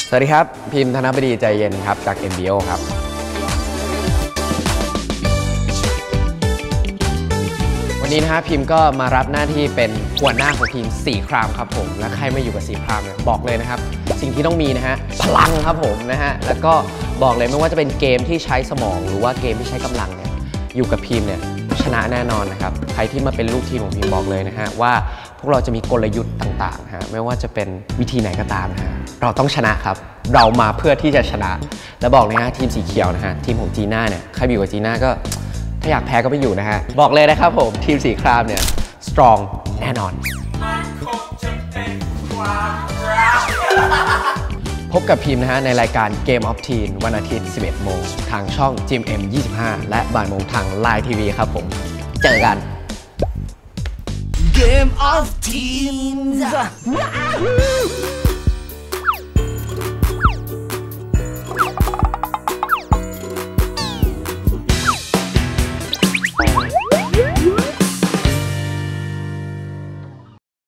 สวัสดีครับพิมพ์ธนบดีใจเย็นครับจาก NBO ครับวันนี้นะฮะพิมพ์ก็มารับหน้าที่เป็นหัวหน้าของทีม4ครามครับผมและใครมาอยู่กับ4ครามเนี่ยบอกเลยนะครับสิ่งที่ต้องมีนะฮะพลังครับผมนะฮะแล้วก็บอกเลยไม่ว่าจะเป็นเกมที่ใช้สมองหรือว่าเกมที่ใช้กำลังเนี่ยอยู่กับพิมพ์เนี่ยชนะแน่นอนนะครับใครที่มาเป็นลูกทีมของพิมพ์บอกเลยนะฮะว่าพวกเราจะมีกลยุทธ์ต่างๆฮะไม่ว่าจะเป็นวิธีไหนก็ตามนะฮะเราต้องชนะครับเรามาเพื่อที่จะชนะและบอกเลยนะทีมสีเขียวนะฮะทีมของจีน่าเนี่ยใครอยู่กับจีน่าก็ถ้าอยากแพ้ก็ไม่อยู่นะฮะบอกเลยนะครับผมทีมสีครามเนี่ยสตรองแน่นอนพบกับพิมพ์นะฮะในรายการ Game of Teen วันอาทิตย์ 11 โมงทางช่อง GMM 25 และบ่ายโมงทาง Line TV ครับผมเจอกัน Game of Teens